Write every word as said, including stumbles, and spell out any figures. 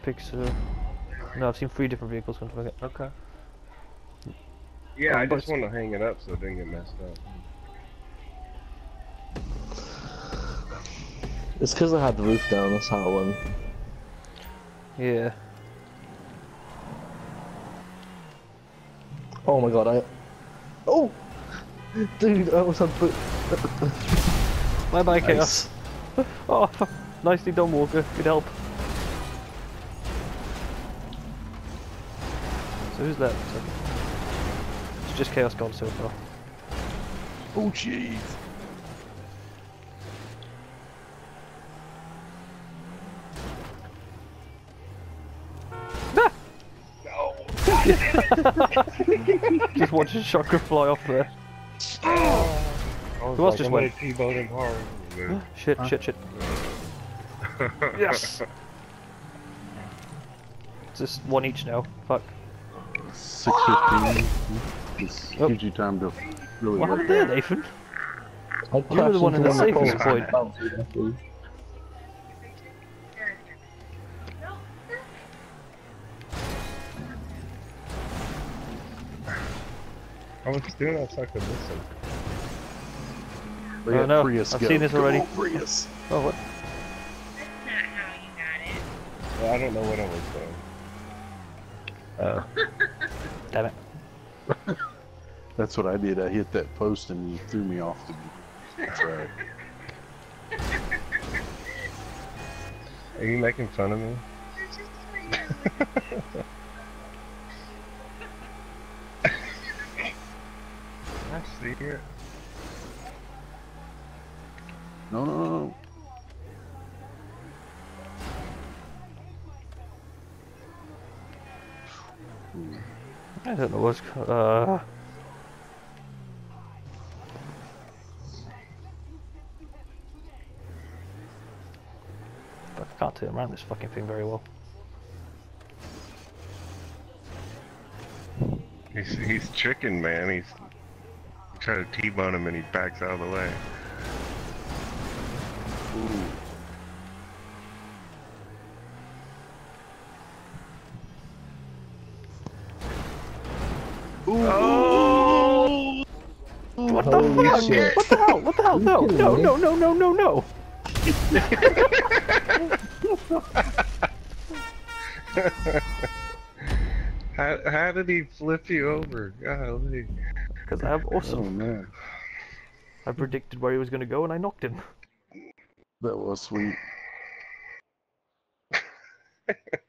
picks. Uh... No, I've seen three different vehicles come from it. Okay. Yeah, Oh, I but just want to hang it up so it didn't get messed up. It's because I had the roof down, that's how it went. Yeah. Oh my god, I... Oh! Dude, I almost had to put... Bye bye, Nice. Chaos. Oh, nicely done, Walker. Good help. So who's left? It's just Chaos gone so far. Oh jeez. Just watching Shocker fly off there. Oh, I was Who else like, just I'm went? gonna T-bone him hard. Shit, shit, shit. Yes! It's just one each now. Fuck. six fifteen. This Oh. gives you time to really What work. happened there, Nathan? I You were the one in the safest point. point. I was doing that so I could listen. They Oh, got no, Prius I've go. seen this Come already. on, Prius. Oh, what? That's not how you got it. Well, I don't know what I was doing. Uh, damn it. That's what I did. I hit that post and you threw me off the track. Are you making fun of me? I see it. No, no, no, no. I don't know what's. Uh. I can't turn around this fucking thing very well. He's he's chicken, man. He's you try to T-bone him and he backs out of the way. Oh! What the Holy fuck? shit. What the hell? What the hell? No, kidding no, me? no, no, no, no, no. How how did he flip you over? Golly. Because I have Oh awesome. man, I predicted where he was going to go and I knocked him. that was sweet.